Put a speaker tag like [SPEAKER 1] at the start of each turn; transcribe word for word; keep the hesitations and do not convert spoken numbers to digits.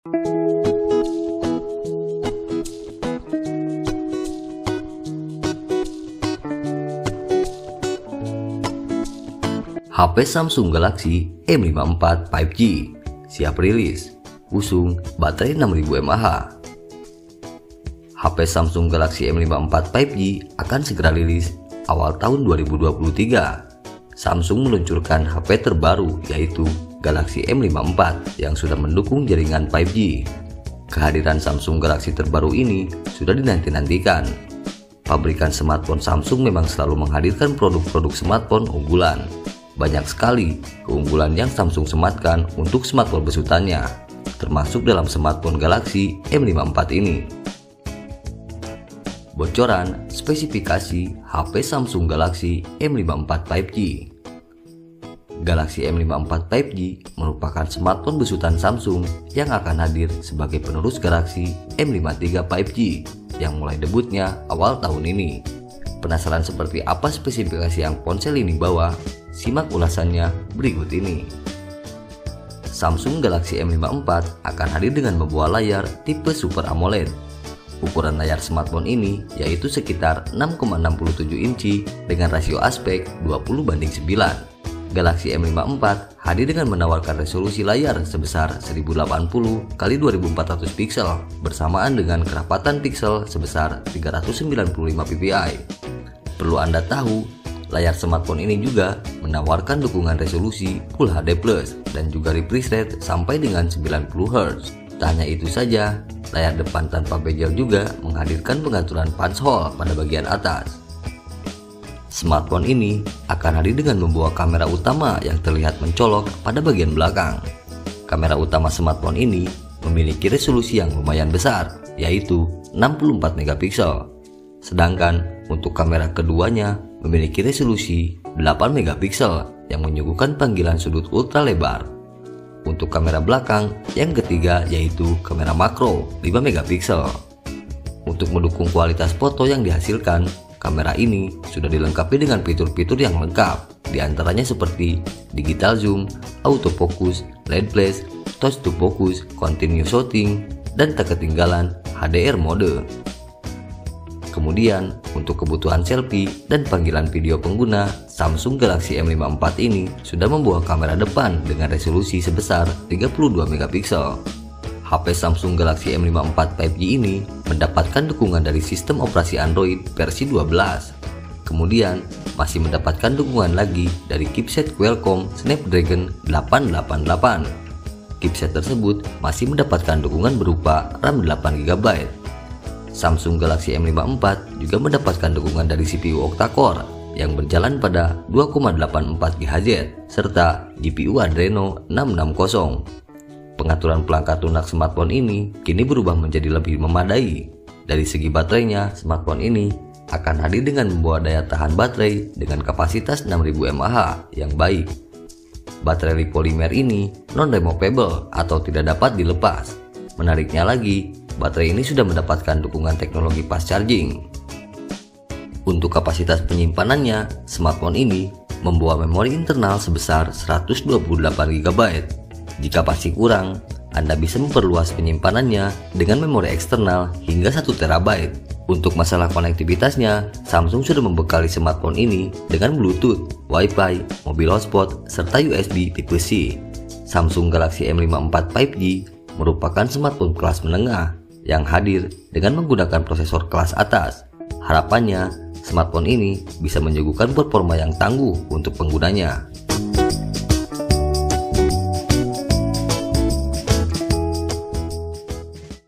[SPEAKER 1] H P Samsung Galaxy M lima puluh empat lima G siap rilis, usung baterai enam ribu mAh. H P Samsung Galaxy M lima puluh empat lima G akan segera rilis awal tahun dua ribu dua puluh tiga. Samsung meluncurkan H P terbaru yaitu Galaxy M lima puluh empat yang sudah mendukung jaringan lima G. Kehadiran Samsung Galaxy terbaru ini sudah dinanti-nantikan. Pabrikan smartphone Samsung memang selalu menghadirkan produk-produk smartphone unggulan. Banyak sekali keunggulan yang Samsung sematkan untuk smartphone besutannya, termasuk dalam smartphone Galaxy M lima puluh empat ini. Bocoran spesifikasi H P Samsung Galaxy M lima puluh empat lima G. Galaxy M lima puluh empat lima G merupakan smartphone besutan Samsung yang akan hadir sebagai penerus Galaxy M lima puluh tiga lima G yang mulai debutnya awal tahun ini. Penasaran seperti apa spesifikasi yang ponsel ini bawa? Simak ulasannya berikut ini. Samsung Galaxy M lima puluh empat akan hadir dengan membawa layar tipe Super AMOLED. Ukuran layar smartphone ini yaitu sekitar enam koma enam tujuh inci dengan rasio aspek dua puluh banding sembilan. Galaxy M lima puluh empat hadir dengan menawarkan resolusi layar sebesar seribu delapan puluh kali dua ribu empat ratus piksel bersamaan dengan kerapatan piksel sebesar tiga ratus sembilan puluh lima ppi. Perlu Anda tahu, layar smartphone ini juga menawarkan dukungan resolusi Full H D plus dan juga refresh rate sampai dengan sembilan puluh hertz. Tak hanya itu saja, layar depan tanpa bezel juga menghadirkan pengaturan punch hole pada bagian atas. Smartphone ini akan hadir dengan membawa kamera utama yang terlihat mencolok pada bagian belakang. Kamera utama smartphone ini memiliki resolusi yang lumayan besar, yaitu enam puluh empat megapiksel. Sedangkan untuk kamera keduanya memiliki resolusi delapan megapiksel yang menyuguhkan panggilan sudut ultra lebar. Untuk kamera belakang yang ketiga yaitu kamera makro lima megapiksel. Untuk mendukung kualitas foto yang dihasilkan, kamera ini sudah dilengkapi dengan fitur-fitur yang lengkap, diantaranya seperti digital zoom, autofocus, L E D flash, touch to focus, continuous shooting, dan tak ketinggalan H D R mode. Kemudian, untuk kebutuhan selfie dan panggilan video pengguna, Samsung Galaxy M lima puluh empat ini sudah membawa kamera depan dengan resolusi sebesar tiga puluh dua megapiksel. H P Samsung Galaxy M lima puluh empat lima G ini mendapatkan dukungan dari sistem operasi Android versi dua belas. Kemudian, masih mendapatkan dukungan lagi dari chipset Qualcomm Snapdragon delapan delapan delapan. Chipset tersebut masih mendapatkan dukungan berupa RAM delapan giga byte. Samsung Galaxy M lima puluh empat juga mendapatkan dukungan dari C P U octa-core yang berjalan pada dua koma delapan empat gigahertz serta G P U Adreno enam enam nol. Pengaturan perangkat lunak smartphone ini kini berubah menjadi lebih memadai. Dari segi baterainya, smartphone ini akan hadir dengan membawa daya tahan baterai dengan kapasitas enam ribu mAh yang baik. Baterai lipolimer ini non-removable atau tidak dapat dilepas. Menariknya lagi, baterai ini sudah mendapatkan dukungan teknologi fast charging. Untuk kapasitas penyimpanannya, smartphone ini membawa memori internal sebesar seratus dua puluh delapan giga byte. Jika masih kurang, Anda bisa memperluas penyimpanannya dengan memori eksternal hingga satu terabyte. Untuk masalah konektivitasnya, Samsung sudah membekali smartphone ini dengan Bluetooth, Wi-Fi, mobil hotspot, serta U S B tipe C. Samsung Galaxy M lima puluh empat lima G merupakan smartphone kelas menengah yang hadir dengan menggunakan prosesor kelas atas. Harapannya, smartphone ini bisa menyuguhkan performa yang tangguh untuk penggunanya.